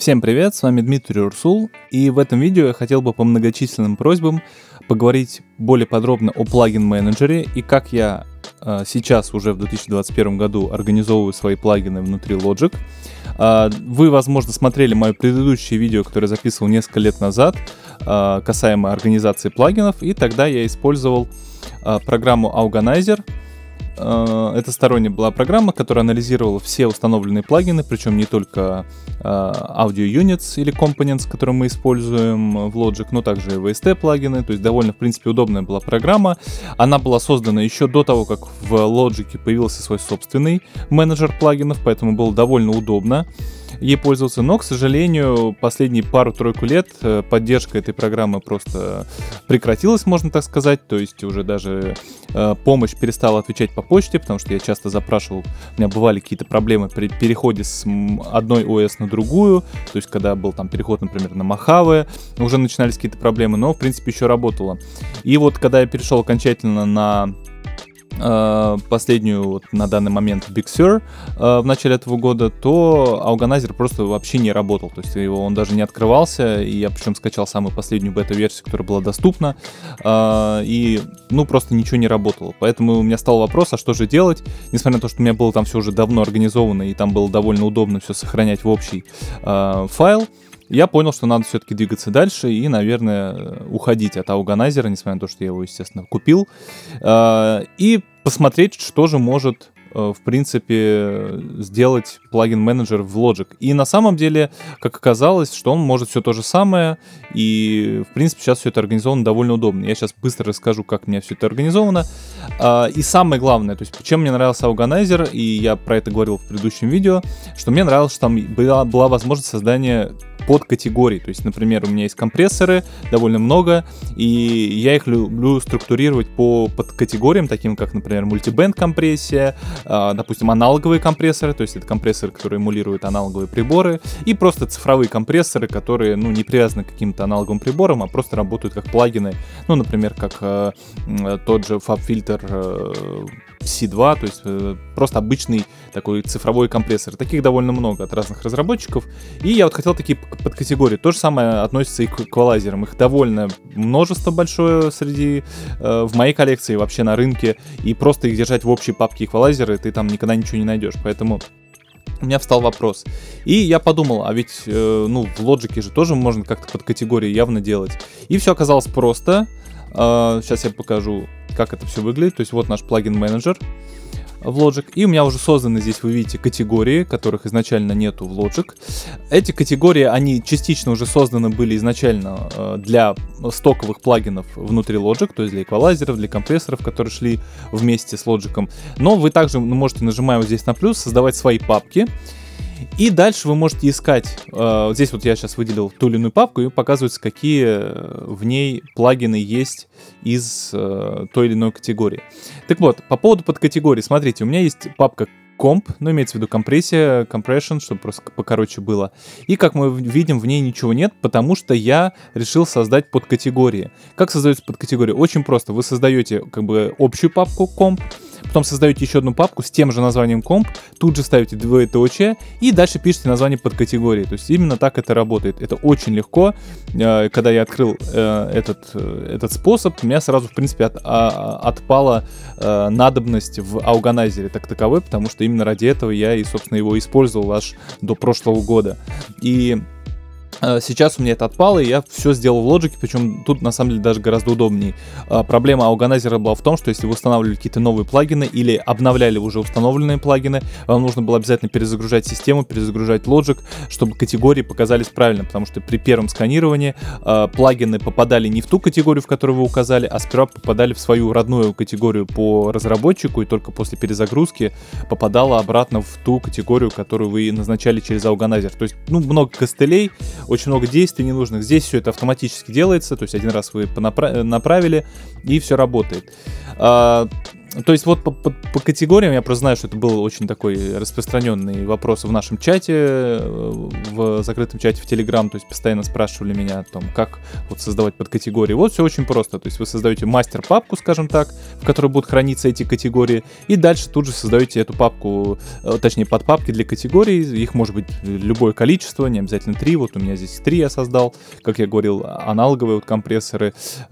Всем привет, с вами Дмитрий Урсул, и в этом видео я хотел бы по многочисленным просьбам поговорить более подробно о плагин-менеджере и как я сейчас уже в 2021 году организовываю свои плагины внутри Logic. Вы, возможно, смотрели мое предыдущее видео, которое я записывал несколько лет назад, касаемо организации плагинов, и тогда я использовал программу Auganizer. Это сторонняя была программа, которая анализировала все установленные плагины, причем не только Audio Units или Components, которые мы используем в Logic, но также и VST плагины, то есть довольно, в принципе, удобная была программа. Она была создана еще до того, как в Logic появился свой собственный менеджер плагинов, поэтому было довольно удобно ей пользоваться, но, к сожалению, последние пару-тройку лет поддержка этой программы просто прекратилась, можно так сказать, то есть уже даже помощь перестала отвечать по почте, потому что я часто запрашивал, у меня бывали какие-то проблемы при переходе с одной ОС на другую, то есть когда был там переход, например, на Mojave, уже начинались какие-то проблемы, но, в принципе, еще работало. И вот когда я перешел окончательно на последнюю вот, на данный момент Big Sur в начале этого года, то Auganizer просто вообще не работал, то есть он даже не открывался, и я причем скачал самую последнюю бета-версию, которая была доступна, и ну просто ничего не работало, поэтому у меня стал вопрос, а что же делать, несмотря на то, что у меня было там все уже давно организовано, и там было довольно удобно все сохранять в общий файл. Я понял, что надо все-таки двигаться дальше и, наверное, уходить от Auganizer, несмотря на то, что я его, естественно, купил, и посмотреть, что же может, в принципе, сделать плагин-менеджер в Logic. И на самом деле, как оказалось, что он может все то же самое, и, в принципе, сейчас все это организовано довольно удобно. Я сейчас быстро расскажу, как у меня все это организовано. И самое главное, то есть, чем мне нравился Auganizer, и я про это говорил в предыдущем видео, что мне нравилось, что там была возможность создания подкатегорий. То есть, например, у меня есть компрессоры, довольно много, и я их люблю структурировать по подкатегориям, таким как, например, мультибенд компрессия, допустим, аналоговые компрессоры, то есть это компрессоры, которые эмулируют аналоговые приборы, и просто цифровые компрессоры, которые, ну, не привязаны к каким-то аналоговым приборам, а просто работают как плагины, ну, например, как тот же FabFilter C2, то есть просто обычный такой цифровой компрессор. Таких довольно много от разных разработчиков. И я вот хотел такие подкатегории. То же самое относится и к эквалайзерам. Их довольно множество большое в моей коллекции, вообще на рынке. И просто их держать в общей папке эквалайзеры ты там никогда ничего не найдешь. Поэтому у меня встал вопрос. И я подумал, а ведь ну, в Logic же тоже можно как-то подкатегории явно делать. И все оказалось просто. Сейчас я покажу, как это все выглядит. То есть вот наш плагин-менеджер в Logic. И у меня уже созданы здесь, вы видите, категории, которых изначально нету в Logic. Эти категории, они частично уже созданы были изначально для стоковых плагинов внутри Logic, то есть для эквалайзеров, для компрессоров, которые шли вместе с Logic. Но вы также можете, нажимая вот здесь на плюс, создавать свои папки. И дальше вы можете искать, здесь вот я сейчас выделил ту или иную папку, и показывается, какие в ней плагины есть из той или иной категории. Так вот, по поводу подкатегории, смотрите, у меня есть папка комп, ну, имеется в виду компрессия, compression, чтобы просто покороче было. И, как мы видим, в ней ничего нет, потому что я решил создать подкатегории. Как создается подкатегория? Очень просто. Вы создаете как бы общую папку комп, потом создаете еще одну папку с тем же названием комп, тут же ставите двоеточие и дальше пишите название подкатегории. То есть именно так это работает. Это очень легко. Когда я открыл этот способ, у меня сразу, в принципе, отпала надобность в Auganizer так таковой, потому что именно ради этого я и, собственно, его использовал аж до прошлого года. И сейчас у меня это отпало, и я все сделал в Logic, причем тут на самом деле даже гораздо удобнее. Проблема Auganizer была в том, что если вы устанавливали какие-то новые плагины или обновляли уже установленные плагины, вам нужно было обязательно перезагружать систему, перезагружать Logic, чтобы категории показались правильно, потому что при первом сканировании плагины попадали не в ту категорию, в которую вы указали, а сперва попадали в свою родную категорию по разработчику, и только после перезагрузки попадало обратно в ту категорию, которую вы назначали через Auganizer. То есть, ну, много костылей, очень много действий ненужных. Здесь все это автоматически делается, то есть один раз вы направили, и все работает. То есть вот по категориям, я просто знаю, что это был очень такой распространенный вопрос в нашем чате, в закрытом чате в Telegram, то есть постоянно спрашивали меня о том, как вот создавать подкатегории. Вот все очень просто, то есть вы создаете мастер-папку, скажем так, в которой будут храниться эти категории, и дальше тут же создаете эту папку, точнее подпапки для категорий, их может быть любое количество, не обязательно 3, вот у меня здесь 3 я создал, как я говорил, аналоговые вот компрессоры,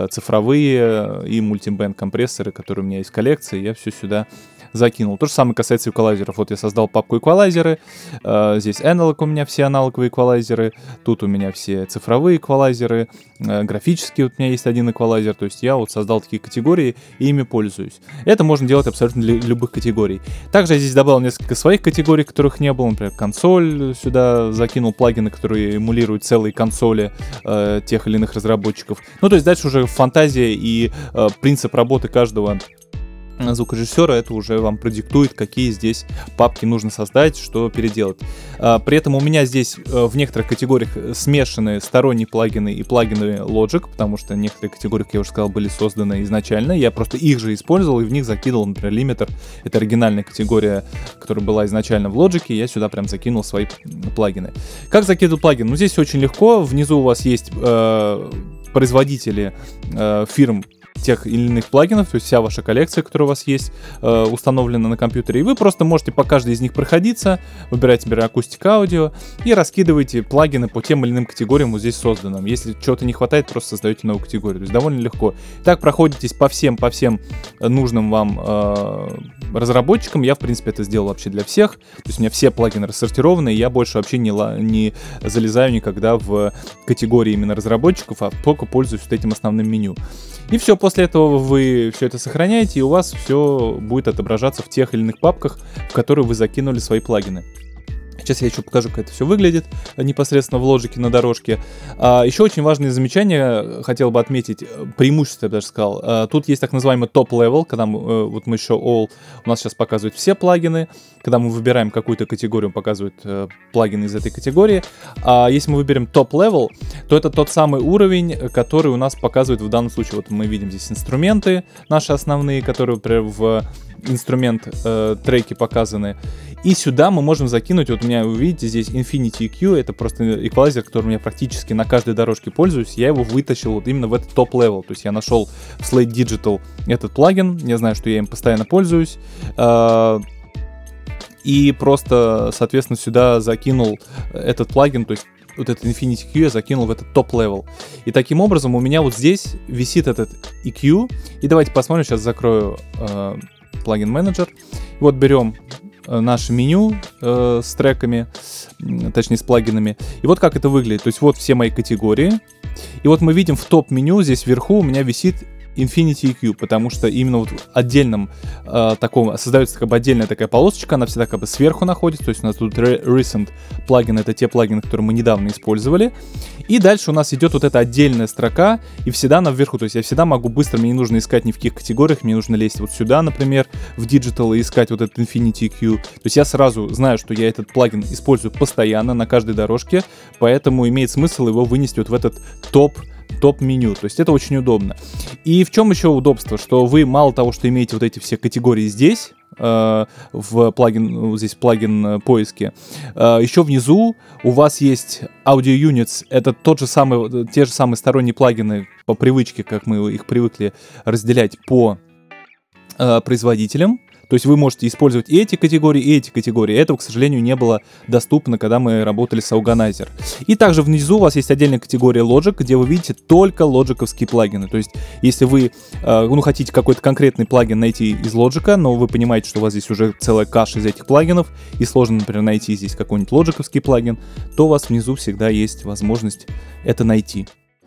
цифровые и мультибенд компрессоры, которые у меня есть в коллекции, я все сюда закинул. То же самое касается эквалайзеров. Вот я создал папку эквалайзеры, здесь аналог у меня все аналоговые эквалайзеры, тут у меня все цифровые эквалайзеры, графические вот у меня есть один эквалайзер, то есть я вот создал такие категории и ими пользуюсь. Это можно делать абсолютно для любых категорий. Также я здесь добавил несколько своих категорий, которых не было, например, консоль, сюда закинул плагины, которые эмулируют целые консоли тех или иных разработчиков. Ну, то есть дальше уже фантазия и принцип работы каждого звукорежиссера это уже вам продиктует, какие здесь папки нужно создать, что переделать. При этом у меня здесь в некоторых категориях смешаны сторонние плагины и плагины Logic, потому что некоторые категории, как я уже сказал, были созданы изначально. Я просто их же использовал и в них закидывал, например, лимитер. Это оригинальная категория, которая была изначально в Logic, и я сюда прям закинул свои плагины. Как закидывать плагин? Ну, здесь очень легко. Внизу у вас есть производители фирм тех или иных плагинов, то есть вся ваша коллекция, которая у вас есть, установлена на компьютере, и вы просто можете по каждой из них проходиться, выбирать, например, акустика, аудио, и раскидываете плагины по тем или иным категориям вот здесь созданным. Если чего-то не хватает, просто создаете новую категорию, то есть довольно легко. Так проходитесь по всем нужным вам разработчикам. Я, в принципе, это сделал вообще для всех, то есть у меня все плагины рассортированы, и я больше вообще не залезаю никогда в категории именно разработчиков, а только пользуюсь вот этим основным меню. И все, после этого вы все это сохраняете, и у вас все будет отображаться в тех или иных папках, в которые вы закинули свои плагины. Сейчас я еще покажу, как это все выглядит непосредственно в Logic на дорожке. Еще очень важное замечание, хотел бы отметить, преимущество, я бы даже сказал. Тут есть так называемый топ-левел, когда вот мы еще All, у нас сейчас показывают все плагины. Когда мы выбираем какую-то категорию, он показывает плагины из этой категории. А если мы выберем топ-левел, то это тот самый уровень, который у нас показывает в данном случае. Вот мы видим здесь инструменты наши основные, которые, например, в инструмент треки показаны. И сюда мы можем закинуть, вот у меня, вы видите, здесь Infinity EQ, это просто эквалайзер, которым я практически на каждой дорожке пользуюсь. Я его вытащил вот именно в этот топ-левел. То есть я нашел в Slate Digital этот плагин, я знаю, что я им постоянно пользуюсь. И просто, соответственно, сюда закинул этот плагин, то есть вот этот Infinity EQ я закинул в этот топ-левел. И таким образом у меня вот здесь висит этот EQ. И давайте посмотрим, сейчас закрою плагин менеджер. Вот берем наше меню с треками, точнее с плагинами. И вот как это выглядит. То есть вот все мои категории. И вот мы видим в топ-меню здесь вверху у меня висит Infinity EQ, потому что именно вот в отдельном таком создается как бы отдельная такая полосочка, она всегда как бы сверху находится, то есть у нас тут Recent плагины, это те плагины, которые мы недавно использовали, и дальше у нас идет вот эта отдельная строка, и всегда она вверху, то есть я всегда могу быстро, мне не нужно искать ни в каких категориях, мне нужно лезть вот сюда, например, в Digital и искать вот этот Infinity EQ, то есть я сразу знаю, что я этот плагин использую постоянно на каждой дорожке, поэтому имеет смысл его вынести вот в этот топ-меню, то есть это очень удобно. И в чем еще удобство, что вы мало того, что имеете вот эти все категории здесь, в плагин, здесь плагин поиски, еще внизу у вас есть Audio Units, это те же самые сторонние плагины по привычке, как мы их привыкли разделять по производителям. То есть вы можете использовать и эти категории, и эти категории. Этого, к сожалению, не было доступно, когда мы работали с Auganizer. И также внизу у вас есть отдельная категория Logic, где вы видите только лоджиковские плагины. То есть если вы хотите какой-то конкретный плагин найти из Logic, но вы понимаете, что у вас здесь уже целая каша из этих плагинов, и сложно, например, найти здесь какой-нибудь лоджиковский плагин, то у вас внизу всегда есть возможность это найти.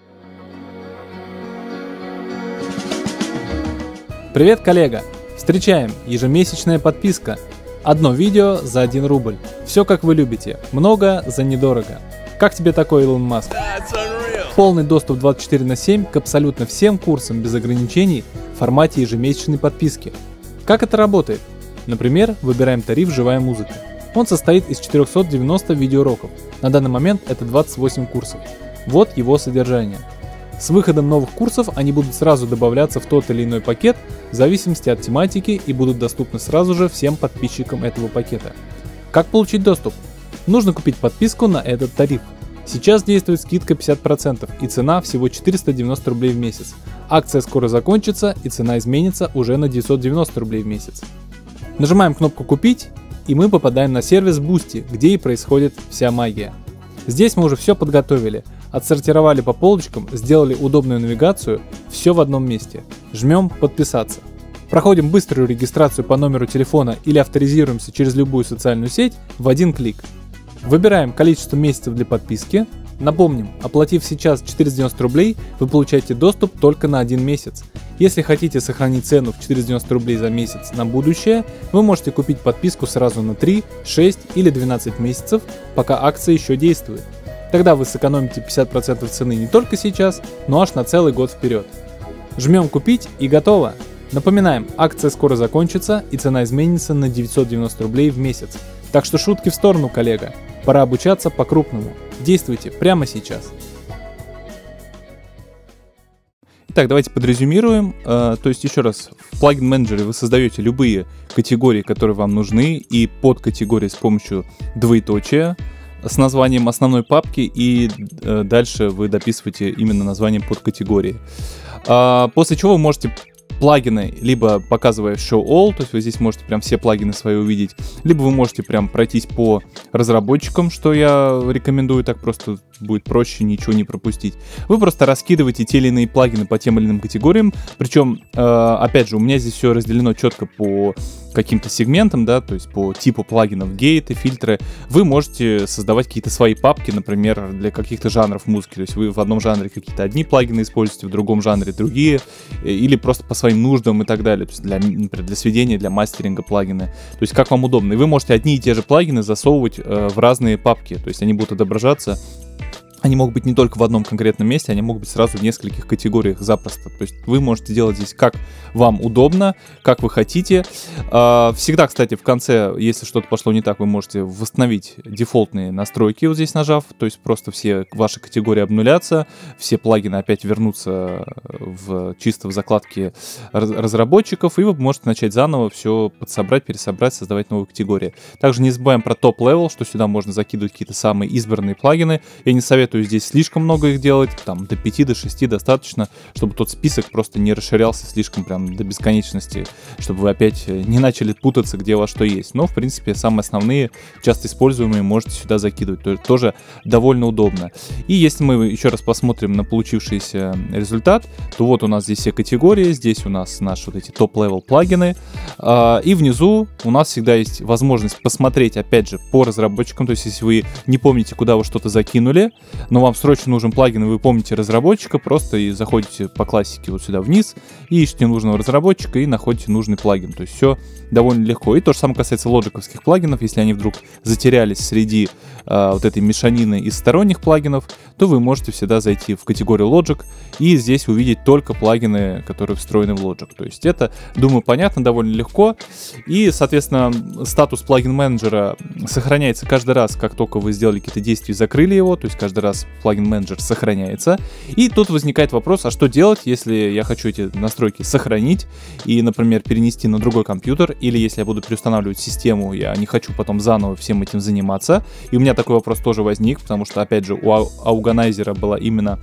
Привет, коллега! Встречаем! Ежемесячная подписка. Одно видео за 1 рубль. Все как вы любите. Много за недорого. Как тебе такой, Илон Маск? Полный доступ 24/7 к абсолютно всем курсам без ограничений в формате ежемесячной подписки. Как это работает? Например, выбираем тариф «Живая музыка». Он состоит из 490 видеоуроков. На данный момент это 28 курсов. Вот его содержание. С выходом новых курсов они будут сразу добавляться в тот или иной пакет в зависимости от тематики и будут доступны сразу же всем подписчикам этого пакета. Как получить доступ? Нужно купить подписку на этот тариф. Сейчас действует скидка 50% и цена всего 490 рублей в месяц. Акция скоро закончится и цена изменится уже на 990 рублей в месяц. Нажимаем кнопку «Купить» и мы попадаем на сервис Boosty, где и происходит вся магия. Здесь мы уже все подготовили. Отсортировали по полочкам, сделали удобную навигацию, все в одном месте. Жмем «Подписаться». Проходим быструю регистрацию по номеру телефона или авторизируемся через любую социальную сеть в один клик. Выбираем количество месяцев для подписки. Напомним, оплатив сейчас 490 рублей, вы получаете доступ только на 1 месяц. Если хотите сохранить цену в 490 рублей за месяц на будущее, вы можете купить подписку сразу на 3, 6 или 12 месяцев, пока акция еще действует. Тогда вы сэкономите 50% цены не только сейчас, но аж на целый год вперед. Жмем «Купить» и готово! Напоминаем, акция скоро закончится и цена изменится на 990 рублей в месяц. Так что шутки в сторону, коллега. Пора обучаться по-крупному. Действуйте прямо сейчас. Итак, давайте подрезюмируем. То есть, еще раз, в плагин-менеджере вы создаете любые категории, которые вам нужны, и подкатегории с помощью двоеточия с названием основной папки, и дальше вы дописываете именно название подкатегории. После чего вы можете плагины, либо показывая Show All, то есть вы здесь можете прям все плагины свои увидеть, либо вы можете прям пройтись по разработчикам, что я рекомендую, так просто будет проще ничего не пропустить. Вы просто раскидываете те или иные плагины по тем или иным категориям, причем, опять же, у меня здесь все разделено четко по каким-то сегментам, да, то есть по типу плагинов, гейты, фильтры. Вы можете создавать какие-то свои папки, например, для каких-то жанров музыки, то есть вы в одном жанре какие-то одни плагины используете, в другом жанре другие, или просто по своим нуждам и так далее, то есть например, для сведения, для мастеринга плагины, то есть как вам удобно. И вы можете одни и те же плагины засовывать в разные папки, то есть они будут отображаться. Они могут быть не только в одном конкретном месте, они могут быть сразу в нескольких категориях запросто. То есть вы можете делать здесь как вам удобно, как вы хотите. Всегда, кстати, в конце, если что-то пошло не так, вы можете восстановить дефолтные настройки, вот здесь нажав. То есть просто все ваши категории обнулятся, все плагины опять вернутся чисто в закладке разработчиков, и вы можете начать заново все подсобрать, пересобрать, создавать новые категории. Также не забываем про топ-левел, что сюда можно закидывать какие-то самые избранные плагины. Я не советую здесь слишком много их делать, там до 5, до 6 достаточно, чтобы тот список просто не расширялся слишком прям до бесконечности, чтобы вы опять не начали путаться, где у вас что есть. Но, в принципе, самые основные, часто используемые, можете сюда закидывать, то есть тоже довольно удобно. И если мы еще раз посмотрим на получившийся результат, то вот у нас здесь все категории, здесь у нас наши вот эти топ-левел плагины, и внизу у нас всегда есть возможность посмотреть, опять же, по разработчикам, то есть если вы не помните, куда вы что-то закинули, но вам срочно нужен плагин, и вы помните разработчика, просто и заходите по классике вот сюда вниз, и ищете нужного разработчика, и находите нужный плагин. То есть все довольно легко. И то же самое касается лоджиковских плагинов. Если они вдруг затерялись среди вот этой мешанины из сторонних плагинов, то вы можете всегда зайти в категорию Logic и здесь увидеть только плагины, которые встроены в Logic. То есть это, думаю, понятно, довольно легко. И, соответственно, статус плагин-менеджера сохраняется каждый раз, как только вы сделали какие-то действия и закрыли его. То есть каждый раз плагин-менеджер сохраняется. И тут возникает вопрос, а что делать, если я хочу эти настройки сохранить и, например, перенести на другой компьютер, или если я буду переустанавливать систему, я не хочу потом заново всем этим заниматься. И у меня такой вопрос тоже возник, потому что, опять же, у Auganizer было именно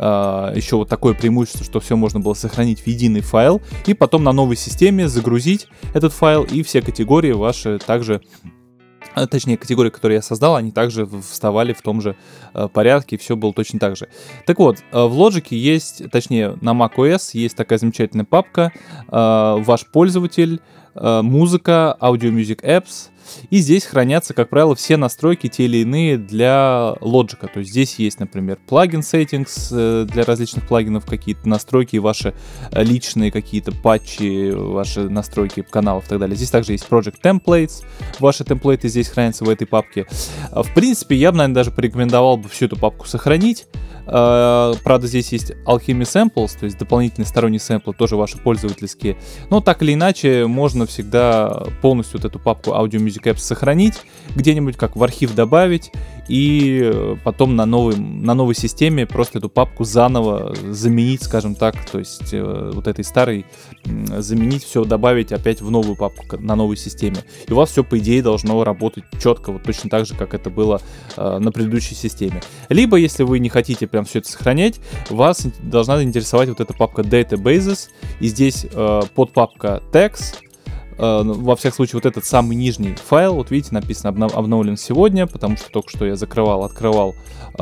еще вот такое преимущество, что все можно было сохранить в единый файл, и потом на новой системе загрузить этот файл, и все категории ваши также, точнее, категории, которые я создал, они также вставали в том же порядке, и все было точно так же. Так вот, в Logic есть, точнее, на macOS есть такая замечательная папка «Ваш пользователь», «Музыка», «Audio Music Apps», и здесь хранятся, как правило, все настройки, те или иные для Logic. То есть здесь есть, например, плагин settings для различных плагинов, какие-то настройки, ваши личные какие-то патчи, ваши настройки каналов и так далее. Здесь также есть Project Templates, ваши темплейты здесь хранятся в этой папке. В принципе, я бы, наверное, даже порекомендовал бы всю эту папку сохранить, Правда, здесь есть Alchemy Samples, то есть дополнительные сторонние сэмплы, тоже ваши пользовательские. Но так или иначе, можно всегда полностью вот эту папку Audio Music Apps сохранить, где-нибудь как в архив добавить, и потом на новой системе просто эту папку заново заменить, скажем так, то есть вот этой старой заменить, все добавить опять в новую папку на новой системе. И у вас все, по идее, должно работать четко, вот точно так же, как это было на предыдущей системе. Либо, если вы не хотите прям все это сохранять, вас должна интересовать вот эта папка Databases, и здесь подпапка Tags. Во всяком случае, вот этот самый нижний файл, вот видите, написано обновлен сегодня, потому что только что я открывал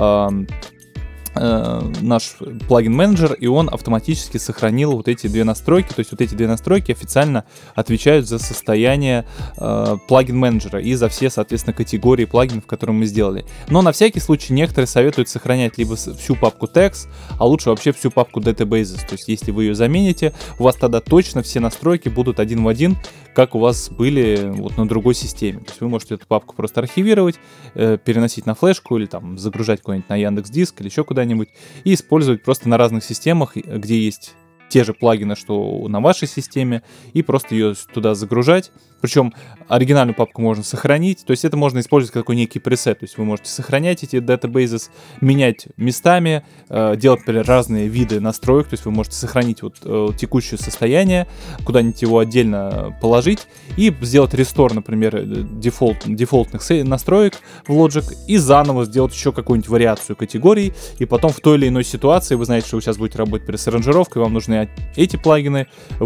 наш плагин-менеджер, и он автоматически сохранил вот эти две настройки. То есть вот эти две настройки официально отвечают за состояние плагин-менеджера и за все, соответственно, категории плагинов, которые мы сделали. Но на всякий случай некоторые советуют сохранять либо всю папку Tags, а лучше вообще всю папку Databases. То есть если вы ее замените, у вас тогда точно все настройки будут один в один, как у вас были вот на другой системе. То есть вы можете эту папку просто архивировать, переносить на флешку или там загружать куда-нибудь на Яндекс.Диск или еще куда-нибудь и использовать просто на разных системах, где есть те же плагины, что на вашей системе, и просто ее туда загружать. Причем оригинальную папку можно сохранить, то есть это можно использовать как такой некий пресет, то есть вы можете сохранять эти databases, менять местами, делать, например, разные виды настроек, то есть вы можете сохранить вот текущее состояние, куда-нибудь его отдельно положить и сделать рестор, например, дефолтных настроек в Logic и заново сделать еще какую-нибудь вариацию категорий, и потом в той или иной ситуации, вы знаете, что вы сейчас будете работать с аранжировкой, вам нужны эти плагины,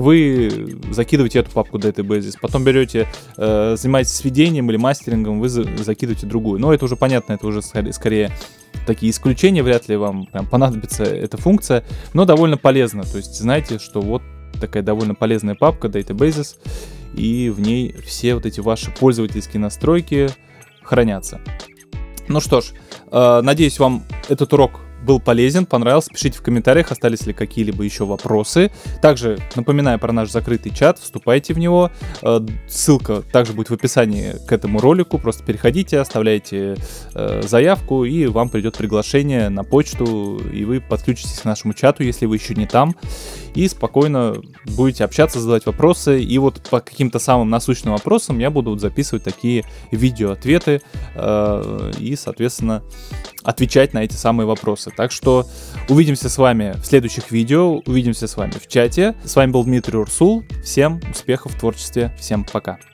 вы закидываете эту папку databases, потом берете, занимаетесь сведением или мастерингом, вы закидываете другую. Но это уже понятно, это уже скорее такие исключения, вряд ли вам прям понадобится эта функция, но довольно полезно. То есть знаете, что вот такая довольно полезная папка Databases, и в ней все вот эти ваши пользовательские настройки хранятся. Ну что ж, надеюсь, вам этот урок был полезен, понравился. Пишите в комментариях, остались ли какие-либо еще вопросы. Также напоминаю про наш закрытый чат, вступайте в него. Ссылка также будет в описании к этому ролику. Просто переходите, оставляйте заявку, и вам придет приглашение на почту, и вы подключитесь к нашему чату, если вы еще не там, и спокойно будете общаться, задавать вопросы. И вот по каким-то самым насущным вопросам я буду записывать такие видео-ответы и, соответственно, отвечать на эти самые вопросы. Так что увидимся с вами в следующих видео, увидимся с вами в чате. С вами был Дмитрий Урсул. Всем успехов в творчестве, всем пока.